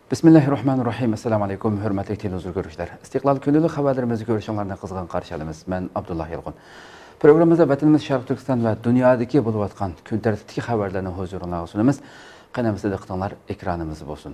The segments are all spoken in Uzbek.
Bismillahirrahmanirrahim. Assalamu alaykum, hürmetli televizyon görüşler. İstiklal Günlük haberlerimizi görüşenlerine kızgın karşı alımız. Ben Abdullah Yılgın. Programımızda vatanımız Şarkı Türkistan ve dünyadaki bulup atkan gün tertipteki haberlerini huzuruna sunumuz. Kanalımızda diqqatlar ekranımız olsun.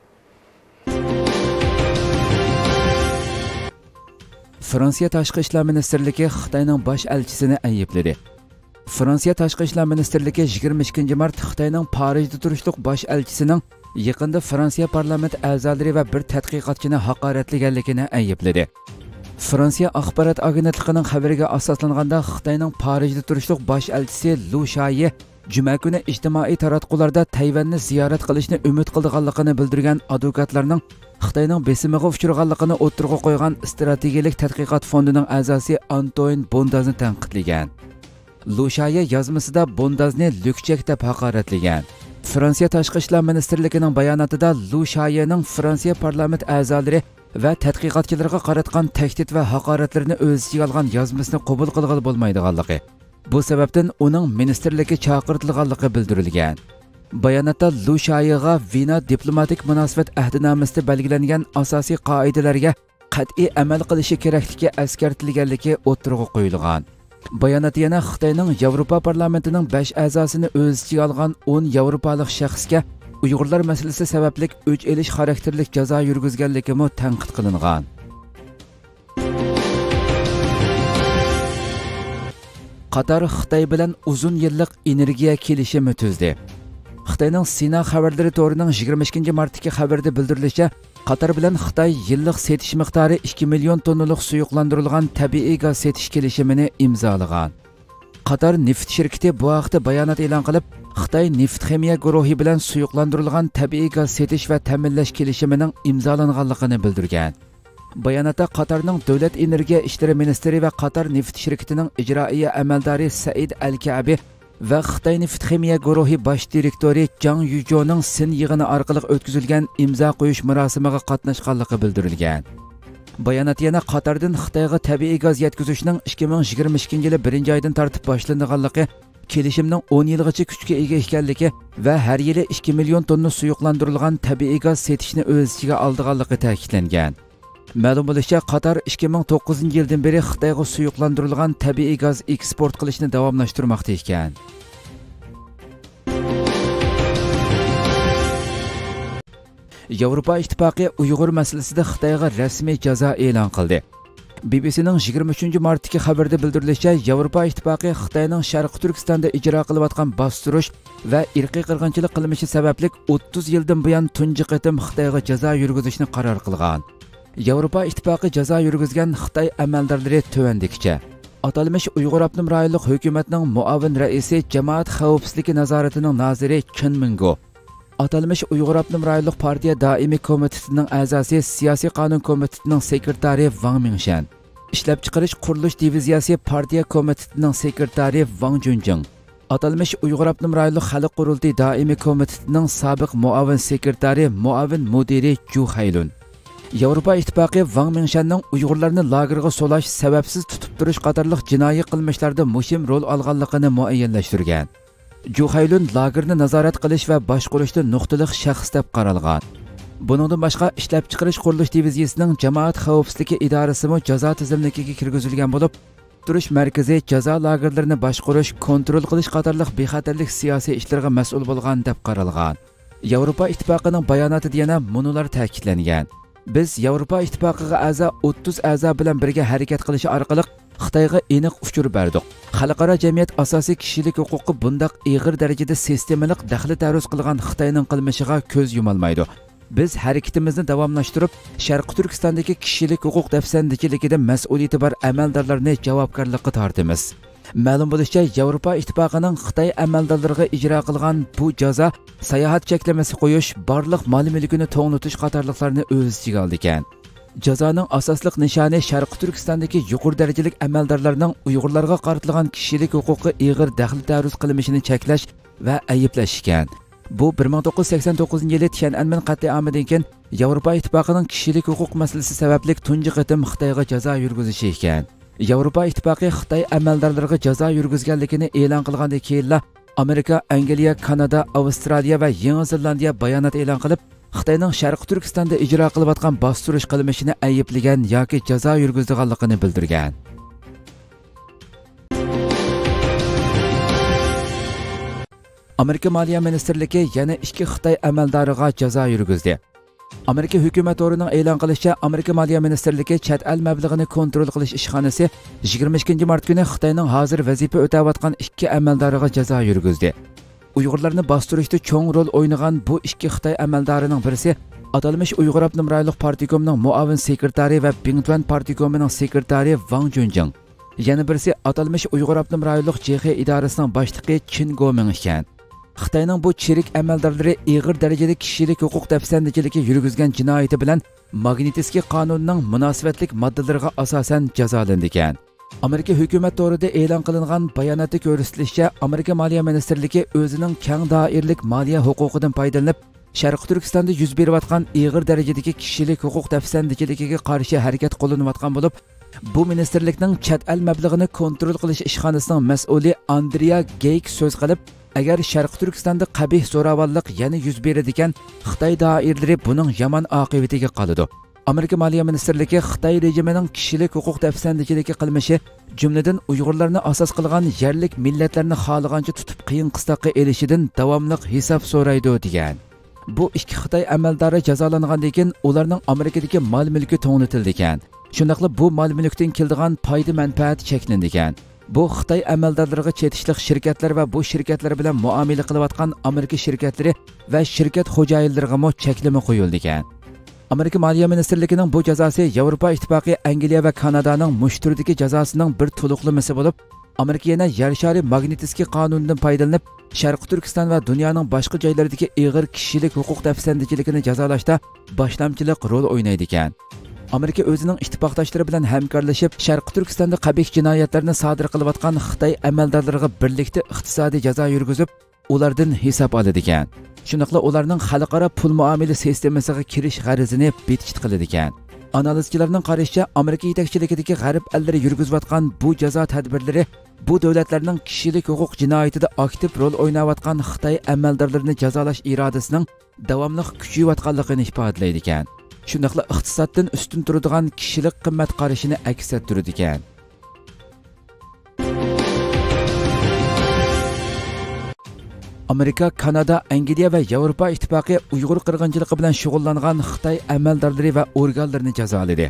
Fransiya Tashqi ishlar Ministerligi Xitoyning bosh elchisini aybladi. Fransiya Tashqi ishlar Ministerligi 22 mart Xitoyning Parijda turishliq bosh elchisining yaqinda Fransiya parlament a'zolari va bir tadqiqotchini haqoratlaganligini aybladi. Fransiya axborot agentligining xabariga asoslanganda Xitoyning Parijda turishliq bosh elchisi Lu Shaye juma kuni ijtimoiy taratqularda Tayvanni ziyorat qilishni umid qilganligini bildirgan advokatlarning Xitoyning besimiga uchraganligini o'tirg'a qo'ygan strategik tadqiqot fondining a'zosi Antoine Bondazni tanqidlagan. Lu Shaye yozmasida Bondazni lukchak deb haqoratlagan. Fransiya Tashqi ishlar Ministerligining bayonotida Lu Shayening Fransiya parlament a'zolari va tadqiqotchilarga qaratgan tahdid va haqoratlarni o'z ichiga olgan yozmasini qabul qilg'ili bo'lmaydiganligi. Bu sababdan uning ministerlikka chaqirtilganligi bildirilgan. Bayonotda Lu Shayega Vina diplomatik munosabat ahdinomasida belgilangan asosiy qoidalarga qat'iy amal qilishi kerakligi eskartilganligi o'tirg'a qo'yilgan. Bayonot yana Xitoyning Yevropa parlamentining 5 a'zosini o'z ichiga olgan 10 yevropalik shaxsga Uyg'urlar masalasi sababli o'ch elish xarakterlik jazo yurgizganligi tanqid qilingan. Qatar Xitoy bilan uzun yillik energiya kelishimi tuzdi. Xitoyning Sina xabarlari to'rining 22 martdagi xabarda bildirilishicha, Qatar bilan Xitoy yillik setish miqdori 2 million tonnalik suyuqlantirilgan tabiiy gaz setish kelishimini imzolagan. Qatar neft shirkati bu haqda bayonot e'lon qilib, Xitoy neft ximiya guruhi bilan suyuqlantirilgan tabiiy gaz setish va ta'minlash kelishimining imzolanganligini bildirgan. Bayonotda Qatarning Davlat energiya ishlari ministri va Qatar neft shirkatining ijroiya amaldori Said Al-Ka'bi va Xitoy neft ximiya guruhi bosh direktori Jang Yujoning sin yig'ini orqali o'tkazilgan imzo qo'yish marosimiga qatnashganligi bildirilgan. Bayonot yana Qatardan Xitoyga tabiiy gaz yetkazishning 2022-yil 1-oydan tortib boshlanganligi, kelishimning 10 yilgacha kuchga ega ekanligi va har yili 2 million tonna suyuqlantirilgan tabiiy gaz setishni o'z ichiga olganligi ta'kidlangan. Ma'lum bo'lishicha, Qatar 2009-yildan beri Xitoyga suyuqlantirilgan tabiiy gaz eksport qilishni davomlashtirmoqda ekan. Yevropa Ittifoqi Uyg'ur masalasida Xitoyga rasmiy jazo e'lon qildi. BBC'ning 23 martdagi xabarda bildirilishicha, Yevropa Ittifoqi Xitoyning Sharqi Turkistonda ijro qilayotgan bostirish va irqiy qirg'inchilik qilmishi sababli 30 yildan buyon tunji qatim Xitoyga jazo yurgizishni qaror qilgan. Yevropa Ittifoqi jazo yurgizgan Xitoy amaldorlari tovandikicha. Atalmish Uyg'ur Abnum rayonlik hukumatning muavin raisi, jamoat xavfsizligi nazoratining naziri Kim Mingo, Atalmish Uyg'ur Abnum rayonlik partiya doimiy komitetining a'zosi, siyosiy qonun komitetining sekretari Wang Mingshan, ishlab chiqarish qurilish diviziyasi partiya komitetining sekretari Wang Junjing, Atalmish Uyg'ur Abnum rayonlik xalq qurultiyi doimiy komitetining sobiq muavin sekretari, muavin mudiri Ju Haylun. Yevropa Ittifoqi Wang Mingshanning Uyg'urlarni lagerga solash, sababsiz tutib turish qatorliq jinoiy qilmishlarda muhim rol olganligini muayyanlashtirgan. Ju Haylun lagerni nazorat qilish va boshqarishda nuqtaliq shaxs deb qaralgan. Buningdan boshqa ishlab chiqarish qurilish diviziyasining jamoat xavfsizligi idorasi jazo tizimligiga kirgizilgan bo'lib, turish markazi jazo lagerlarini boshqarish, kontrol qilish qatorliq bexatarlik siyosiy ishlarga mas'ul bo'lgan deb qaralgan. Yevropa Ittifoqining bayonotida yana munolar ta'kidlangan. Biz Yevropa Ittifoqiga a'zo 30 a'zo bilan birga harakat qilish orqali Xitoyga aniq uchur berdik. Xalqaro jamiyat asosiy kishilik huquqi bundaq og'ir darajada sistemalik daxli taruz qilgan Xitoyning qilmishiga ko'z yumalmaydi. Biz harakatimizni davomlashtirib, Sharqi Turkistondagi kishilik huquq dafsandichiligida mas'uliyati bor amaldorlarni javobgarlikka tortamiz. Ma'lum bo'lishicha, Yevropa Ittifoqining Xitoy amaldorlariga ijro qilgan bu jazo sayohat cheklamasi qo'yish, barliq mol-mulkini to'g'nitish qatorliqlarni o'z ichiga oldi ekan. Jazoning asosliq nishoni Sharqi Turkistondagi yuqori darajali amaldorlarning Uyg'urlarga qaratilgan kishilik huquqi og'ir daxli taruz qilmishini cheklash va ayiblash ekan. Bu 1989-yili Tiananmen qat'iyomidan keyin Yevropa Ittifoqining kishilik huquq masalasi sababli tunji qatim Xitoyga jazo yurgizishi ekan. Yevropa Ittifoqi Xitoy amaldorlariga jazo yurgizganligini e'lon qilgandan keyin Amerika, Angliya, Kanada, Avstraliya va Yangi Zelandiya bayonot e'lon qilib, Xitoyning Sharq Turkistonda ijro qilayotgan bostirish qilmishini ayiblagan yoki jazo yurgizganligini bildirgan. Amerika Moliya Ministerligi yana 2 Xitoy amaldoriga jazo yurgizdi. Amerika hukumat o'rnining e'lon qilishicha, Amerika Moliya Ministerligi chet el mablag'ini kontrol qilish ishxonasi 22 mart kuni Xitoyning hozir vazifa o'tayotgan 2 amaldoriga jazo yurgizdi. Uyg'urlarni bostirishda cho'ng rol o'ynagan bu 2 Xitoy amaldorining birisi atalmish Uyg'ur Abnum rayonlik partikomining muavin sekretari va Bingtuan partikomining sekretari Wang Junjing. Yana birisi atalmish Uyg'ur Abnum rayonlik JX idorasining boshlig'i Chin Goming ekan. Xitoyning bu chirik amaldorlari ig'ir darajada kishilik huquq tafsandachiligi yurgizgan jinoyati bilan Magnitskiy qonunining munosabatlik moddalariga asosan jazolandi ekan. Amerika hukumat to'g'rida e'lon qilingan bayonotda ko'rsatilishicha, Amerika Moliya Ministerligi o'zining keng doiralik moliya huquqidan foydalanib, Sharq Turkistonda yuz berayotgan ig'ir darajadagi kishilik huquq tafsandachiligiga qarshi harakat qo'llanayotgan bo'lib, bu ministerlikning chet el mablag'ini kontrol qilish ishxonasining mas'uli Andrea Geyk so'z qilib, agar Sharq Turkistonda qabih zo'ravonlik yana yuz beradigan, Xitoy doiralari buning yomon oqibatiga qoladi. Amerika Moliya Ministerligi Xitoy rejimining kishilik huquq tafsandachiligi qilmishi, jumladan Uyg'urlarni asos qilgan yerlik millatlarni xohlagancha tutib qiyin qistoqqa elishidan davomli hisob so'raydi degan. Bu 2 Xitoy amaldori jazolangandan keyin ularning Amerikadagi mol-mulki to'ngnatildi ekan. Shundaqla bu mol-mulkdan keladigan foyda manfaat cheklandi ekan. Bu Xitoy amaldorlariga chetishliq shirkatlar va bu shirkatlar bilan muomala qilayotgan Amerika shirkatlari va shirkat xo'jayinlariga mo cheklama qo'yildi ekan. Amerika Moliya Ministerligining bu jazosi Yevropa Ittifoqi, Angliya va Kanadaning mushturdagi jazosining bir to'liqlamasi bo'lib, Amerika yana yer shari Magnitskiy qonunidan foydalanib, Sharq Turkiston va dunyoning boshqa joylaridagi ig'ir kishilik huquq tafsandachiligini jazolashda boshlamchilik rol o'ynaydi ekan. Amerika o'zining ittifoqdoshlari bilan hamkorlashib, Sharq Turkistonda qabih jinoyatlarni sodir qilayotgan Xitoy amaldorlariga birlikda iqtisodiy jazo yurgizib, ulardan hisob oladi ekan. Shunaqla ularning xalqaro pul muomala sistemasiga kirish g'arizini betkit qiladi ekan. Analizchilarning qarashicha, Amerika yetakchiligidagi g'arb ellari yurgizayotgan bu jazo tadbirlari bu davlatlarning kishilik huquq jinoyatida aktiv rol o'ynayotgan Xitoy amaldorlarini jazolash irodasining davomli kuchayayotganligini ifodalaydi ekan. Shundaqla iqtisoddan ustun turadigan kishilik qimmat qarashini aks ettiradi ekan. Amerika, Kanada, Angliya va Yevropa Ittifoqi Uyg'ur qirg'inchiligi bilan shug'ullangan Xitoy amaldorlari va organlarini jazoladi.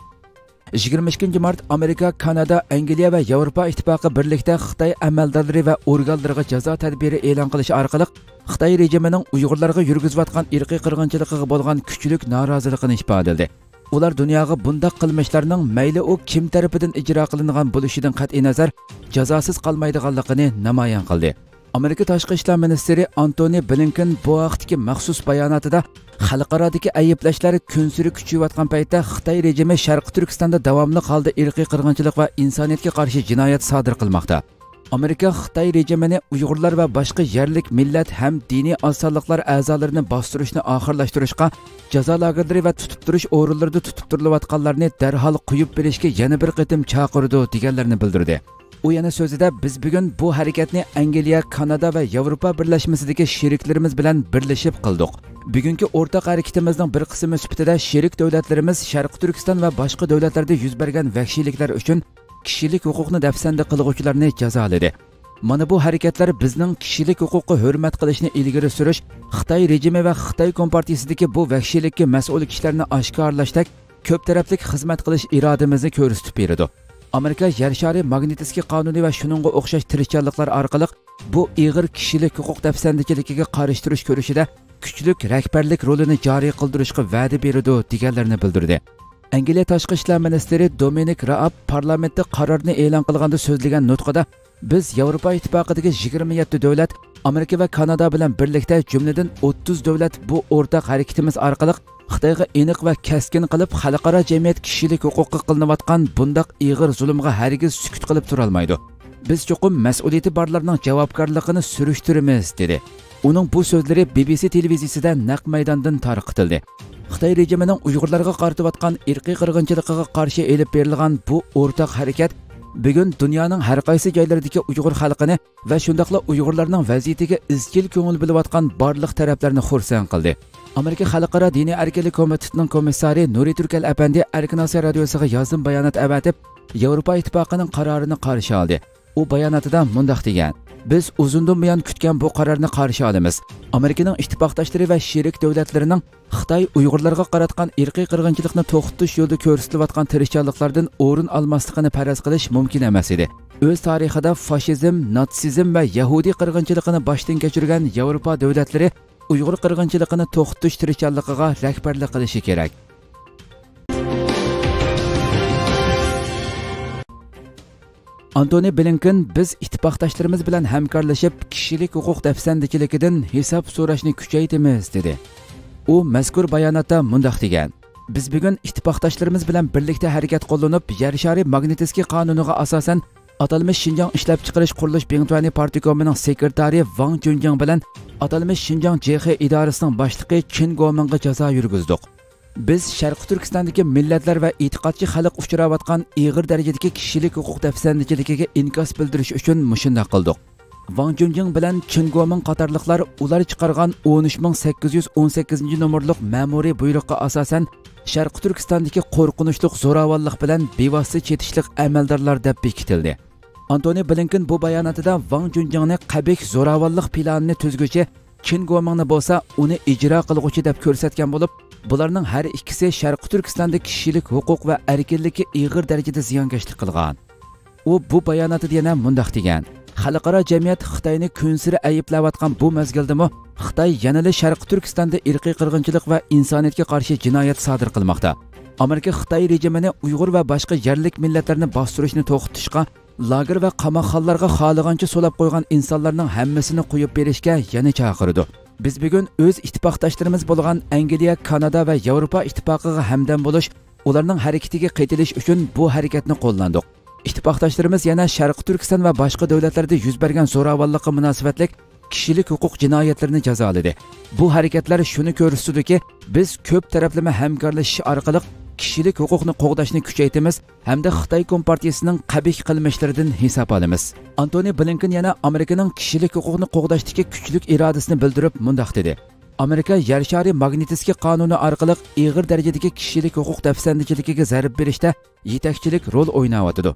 22 mart Amerika, Kanada, Angliya va Yevropa Ittifoqi birlikda Xitoy amaldorlari va organlariga jazo tadbiri e'lon qilish orqali Xitoy rejimining Uyg'urlarga yurgizayotgan irqiy qirg'inchiligiga bo'lgan kuchlik noroziligini ifodaladi. Ular dunyoga bunday qilmishlarning mayli u kim tarafidan ijro qilingan bo'lishidan qat'iy nazar jazosiz qolmaydiganligini namoyon qildi. Amerika Tashqi ishlar ministri Antony Blinken bu vaqtdagi maxsus bayonotida xalqarodagi ayblashlar kunsiri kuchayotgan paytda Xitoy rejimi Sharq Turkistonda davomli holda irqiy qirg'inchilik va insoniyatga qarshi jinoyat sodir qilmoqda. Amerika Xitoy rejimini Uyg'urlar va boshqa yerlik millat ham diniy osonliklar a'zolarini bostirishni oxirlashtirishga, jazo lagerlari va tutib turish o'rinlarida tutib turilayotganlarni darhol qo'yib berishga yana bir qatim chaqirdi deganlarni bildirdi. U yana so'zida, biz bugun bu harakatni Angliya, Kanada va Yevropa birlashmasidagi sheriklarimiz bilan birlashib qildik. Bugungi o'rtaq harakatimizning bir qismi sifatida sherik davlatlarimiz Sharq Turkiston va boshqa davlatlarda yuz bergan vahshiyliklar uchun kishilik huquqni dafsanda qiluvchilarni jazoladi. Mana bu harakatlar bizning kishilik huquqqa hurmat qilishni ilgari surish, Xitoy rejimi va Xitoy kompartiyasidagi bu vahshiylikka mas'ul kishilarni oshkorlashda ko'p tarafli xizmat qilish irodamizni ko'rsatib beradi. Amerika yer shari Magnitskiy qonuni va shuningga o'xshash tirishchanliklar orqali bu ig'ir kishilik huquq tafsandachiligiga qarshi turish ko'rishida kuchlik rahbarlik rolini joriy qildirishga va'da beradi deganlarni bildirdi. Angliya Tashqi ishlar ministri Dominic Raab parlamentda qarorni e'lon qilganda so'zlagan nutqida, biz Yevropa Ittifoqidagi 27 davlat, Amerika va Kanada bilan birlikda jumladan 30 davlat bu o'rtaq harakatimiz orqali Xitoyga aniq va kaskin qilib xalqaro jamiyat kishilik huquqqa qilinayotgan bundaq ig'ir zulmga hargiz sukut qilib tura olmaydi. Biz cho'qim mas'uliyati borlarning javobgarligini surishtiramiz dedi. Uning bu so'zlari BBC televiziyasida naq maydondan tarqatildi. Xitoy rejimining Uyg'urlarga qaratayotgan irqiy qirg'inchiligiga qarshi elib berilgan bu o'rtaq harakat Bugun dunyoning har qaysi joylaridagi Uyg'ur xalqini va shundaqla Uyg'urlarning vaziyatiga izchil ko'ngil bilib barliq taraflarni xursand qildi. Amerika Xalqaro diniy erkinlik komitetining komissari Nuri Turkal apandi Erkin Osiyo radiosiga yozim bayonot avatib, Yevropa ittifoqining qarorini qarshi oldi. U bayonotida mundaq degan: Biz uzundan buyon kutgan bu qarorni qarshi olamiz. Amerikaning ittifoqdoshlari va sherik davlatlarining Xitoy Uyg'urlarga qaratgan irqiy qirg'inchilikni to'xtatish yo'lida ko'rsatilayotgan tirishchiliklardan o'rin olmasligini faraz qilish mumkin emas edi. O'z tarixida fashizm, natsizm va Yahudi qirg'inchiligini boshdan kechirgan Yevropa davlatlari Uyg'ur qirg'inchiligini to'xtatish tirishchiligiga rahbarlik qilishi kerak. Antony Blinken biz ittifoqdoshlarimiz bilan hamkorlashib kishilik huquq dafsandichiligidan hisob so'rashni kuchaytiramiz dedi. U mazkur bayonotda mundaq degan: Biz bugun ittifoqdoshlarimiz bilan birlikda harakat qo'llanib, yer shari magnitskiy qonuniga asosan atalmish Xinjiang ishlab chiqarish qurilish Bingtuani partikomining sekretari Wang Junjing bilan atalmish Xinjiang JX idorasining boshlig'i Qin Guomingga jazo yurgizdik. Biz Sharq Turkistondagi millatlar va e'tiqodchi xalq uchrayotgan ig'ir darajadagi kishilik huquq dafsandichiligiga inkos bildirish uchun mushunday qildik. Wang Junjing bilan Qin Guoming qatorliqlar ular chiqargan 13818 nomerlik ma'muriy buyruqqa asosan Sharq Turkistondagi qo'rqinchli zo'ravonlik bilan bevosita chetishlik amaldorlar deb bekitildi. Antony Blinken bu bayonotida Wang Junjingni qabih zo'ravonlik planini tuzguchi Qin Guomingni bo'lsa uni ijro qilguvchi deb ko'rsatgan bo'lib, bularning har ikkisi Sharq Turkistonda kishilik huquq va erkinlikka ig'ir darajada ziyonkashlik qilgan. U bu bayonotida yana mundaq degan: Xalqaro jamiyat Xitoyni kunsiri ayblayotgan bu mazgildami Xitoy yanada Sharq Turkistonda irqiy qirg'inchilik va insoniyatga qarshi jinoyat sodir qilmoqda. Amerika Xitoy rejimini Uyg'ur va boshqa yerlik millatlarni bostirishni to'xtatishga, lager va qamoqxonalarga xohlagancha so'lab qo'ygan insonlarning hammasini qo'yib berishga yana chaqirdi. Biz bugun o'z ittifoqdoshlarimiz bo'lgan Angliya, Kanada va Yevropa ittifoqiga hamdam bo'lish, ularning harakatiga qaytilish uchun bu harakatni qo'llandik. Ittifoqdoshlarimiz yana Sharq Turkiston va boshqa davlatlarda yuz bergan zo'ravonlikqa munosabatlik kishilik huquq jinoyatlarini jazoladi. Bu harakatlar shuni ko'rsatadiki, biz ko'p taraflama hamkorlashish orqali kishilik huquqni qo'g'dashni kuchaytiramiz hamda Xitoy Kompartiyasining qabih qilmishlaridan hisob olamiz. Antony Blinken yana Amerikaning kishilik huquqni qo'g'dashdagi kuchlik irodasini bildirib mundaq dedi: Amerika yer shari magnitskiy qonuni orqali ig'ir darajadagi kishilik huquq dafsandichiligiga zarb berishda yetakchilik rol o'ynayotdi.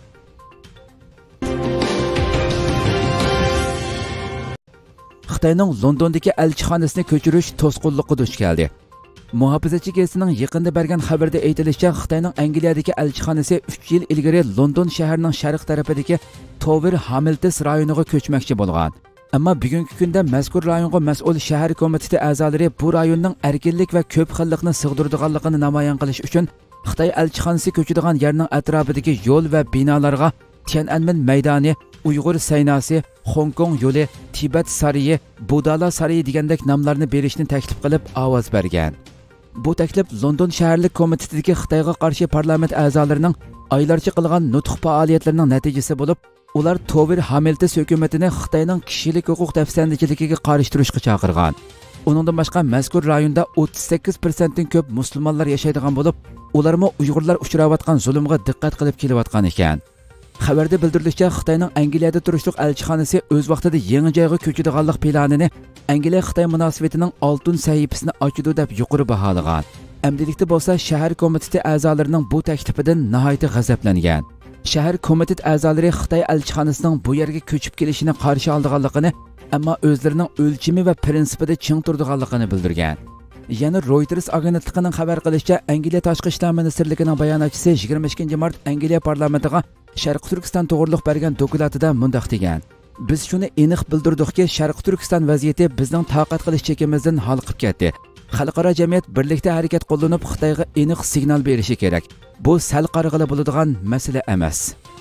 Xitoyning Londondagi elchixonasini ko'chirish to'sqinlikka duch keldi. Muhofizachi gazetining yaqinda bergan xabarda aytilishicha, Xitoyning Angliyadagi elchixonasi 3 yil ilgari London shahrining sharq tarafidagi Tower Hamilton rayoniga ko'chmoqchi bo'lgan. Ammo bugungi kunda mazkur rayonga mas'ul shahar komiteti a'zolari bu rayonning erkinlik va ko'p xillikni sig'diradiganligini namoyon qilish uchun Xitoy elchixonasi ko'chadigan yerning atrofidagi yo'l va binolarga Tiananmen maydoni, Uyg'ur saynosi, Hong Kong yo'li, Tibet sarayi, Budala sarayi degandek nomlarni berishni taklif qilib ovoz bergan. Bu taklif London shaharlik komitetidagi Xitoyga qarshi parlament a'zolarining oylarcha qilgan nutq faoliyatlarining natijasi bo'lib, ular Tower Hamilton hukumatini Xitoyning kishilik huquq dafsandichiligiga qarshi turishga chaqirgan. Uningdan boshqa mazkur rayonda 38% dan ko'p musulmonlar yashaydigan bo'lib, ularmo Uyg'urlar uchrayotgan zulmga diqqat qilib kelayotgan ekan. Xabarda bildirilishicha, Xitoyning Angliyada turishliq elchixonasi o'z vaqtida yangi joyga ko'chadiganlik planini Angliya-Xitoy munosabatining oltin sahifasini ochadi deb yuqori baholagan. Amdilikda bo'lsa, shahar komiteti a'zolarining bu taklifidan nihoyatda g'azablangan. Shahar komitet a'zolari Xitoy elchixonasining bu yerga ko'chib kelishini qarshi olganligini, ammo o'zlarining o'lchami va prinsipida ching turganligini bildirgan. Yana Reuters agentligining xabar qilishicha, Angliya tashqi ishlar ministrligining bayonotchisi 22 mart Angliya parlamentiga Sharq Turkiston to'g'riliq bergan dokladida mundaq degan: Biz shuni aniq bildirdikki, Sharq Turkiston vaziyati bizning taqat qilish chekimizdan xalqib ketdi. Xalqaro jamiyat birlikda harakat qo'llanib Xitoyga aniq signal berishi kerak. Bu sal qarg'ili bo'ladigan masala emas.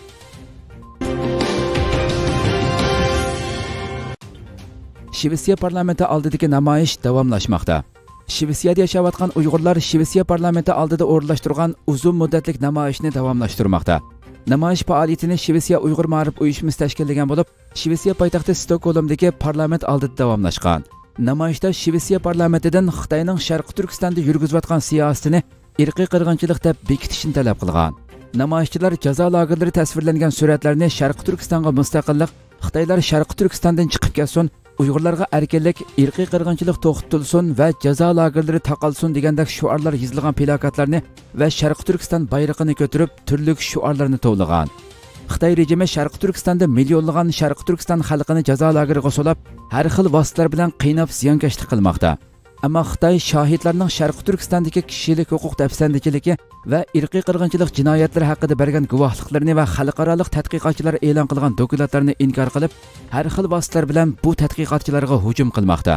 Shvetsiya parlamenti oldidagi namoyish davomlashmoqda. Shvetsiyada yashayotgan Uyg'urlar Shvetsiya parlamenti oldida o'rinlashtirgan uzun muddatlik namoyishni davomlashtirmoqda. Namoyish faoliyatini Shvetsiya Uyg'ur ma'rif uyushmasi tashkillagan bo'lib, Shvetsiya poytaxti Stokgolmdagi parlament oldida davomlashgan. Namoyishda Shvetsiya parlamentidan Xitoyning Sharq Turkistonda yurgizayotgan siyosatini irqiy qirg'inchilik deb bekitishni talab qilgan. Namoyishchilar jazo lagerlari tasvirlangan suratlarni Sharqi Turkistonga mustaqillik, Xitoylar Sharqi Turkistondan chiqib ketsin, Uyg'urlarga erkinlik, irqiy qirg'inchilik to'xtatilsin va jazo lagerlari taqalsin degandek shuarlar yozilgan plakatlarni va Sharqi Turkiston bayrog'ini ko'tarib, turli shuarlarni to'g'lagan. Xitoy rejimi Sharqi Turkistonda millionlagan Sharqi Turkiston xalqini jazo lageriga solib, har xil vositalar bilan qiynab ziyonkashlik qilmoqda. Ammo Xitoy shohidlarning Sharqi Turkistondagi kishilik huquq tafsandachiligi va irqiy qirg'inchilik jinoyatlari haqida bergan guvohliklarini va xalqaro tadqiqotchilar e'lon qilgan dokumentlarni inkor qilib, har xil vositalar bilan bu tadqiqotchilarga hujum qilmoqda.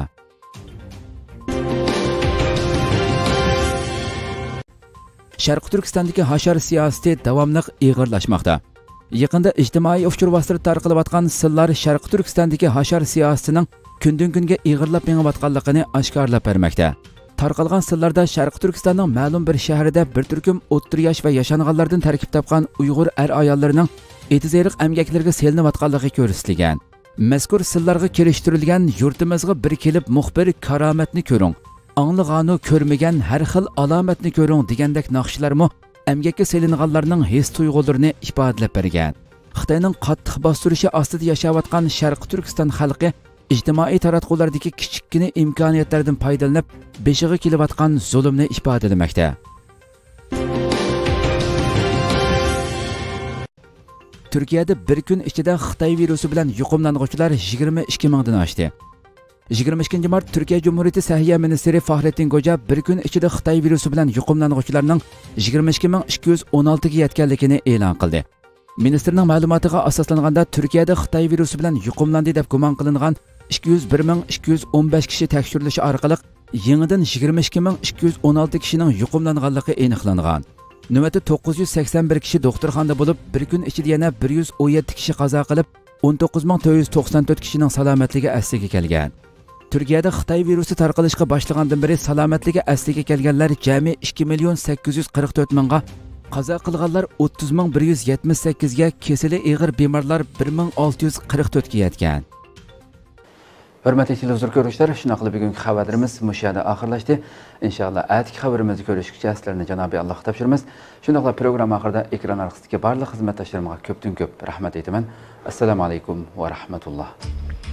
Sharqi Turkistondagi hashar siyosati davomli ig'irlashmoqda. Yaqında ijtimoiy uchur vositalar tarqalayotgan sillar Sharqi Turkistondagi hashar siyosatining kundan kunga ig'irlab mengayotganligini oshkorlab bermoqda. Tarqalgan sillarda Sharqi Turkistonning ma'lum bir shahrida bir turkum o'ttir yosh va yashanganlardan tarkib topgan Uyg'ur ayollarning etizeriq amgaklariga selinayotganligi ko'rsatilgan. Mazkur sillarga kelishtirilgan yurtimizga bir kelib muxbir karomatni ko'ring, anglag'anu ko'rmagan har xil alomatni ko'ring degandek naqshlarmi amgakka selinganlarning his tuyg'ularini ifodalab bergan. Xitoyning qattiq bostirishi ostida yashayotgan Sharqi Turkiston xalqi ijtimoiy taratqulardagi kichikkina imkoniyatlardan foydalanib, beshiga kelayotgan zulmni ifodalamoqda. Turkiyada bir kun ichida Xitoy virusi bilan yuqumlanuvchilar 22 mingdan oshdi. 22 mart Türkiye Cumhuriyeti Səhiyyə Ministri Fahrettin Qoca bir kun ichida Xitoy virusi bilan yuqumlanuvchilarning 22216 ga yetganligini e'lon qildi. Ministrning ma'lumotiga asoslanganda Turkiyada Xitoy virusi bilan yuqumlandi deb gumon qilingan 201.215 kishi tekshirilishi orqali yangidan 22216 kishining yuqumlanganligi aniqlangan. Navbatda 981 kishi doktorxonada bo'lib, bir kun ichida yana 117 kishi qazo qilib, 19494 kishining salomatligi asliga kelgan. Turkiyada Xitoy virusi tarqalishga boshlagandan beri salomatligi asliga kelganlar jami 2.844 mingga, qazo qilganlar 30.178 ga, kesili ig'ir bemorlar 1644 ga yetgan. Hürmetli televizyon görüşler, şunaqlı bugünkü xabarlarımız müşahede ahırlaştı. İnşallah ayetki xabarımızı görüşükçe sizlerine Cenab-ı Allah tapşırmız. Şunaqlı program ahırda ekran arkasındaki barlıq hizmetdaşlarıma köptün köp rahmet eylemen. Esselamu aleyküm ve rahmetullah.